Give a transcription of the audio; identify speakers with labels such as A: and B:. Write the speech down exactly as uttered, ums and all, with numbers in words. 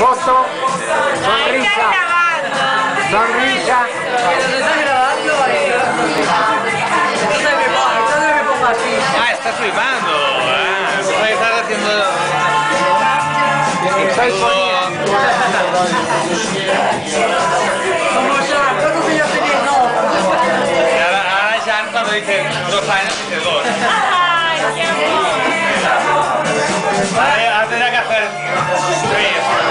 A: foto, sonrisa, sonrisa.
B: Ah, estás flipando. Ah, estás haciendo...
A: Estoy poniendo.
B: Y ahora, ahora Jan cuando dice dos años dice dos.
C: Ay, qué amor.
B: Ahora tendrá que hacer tres.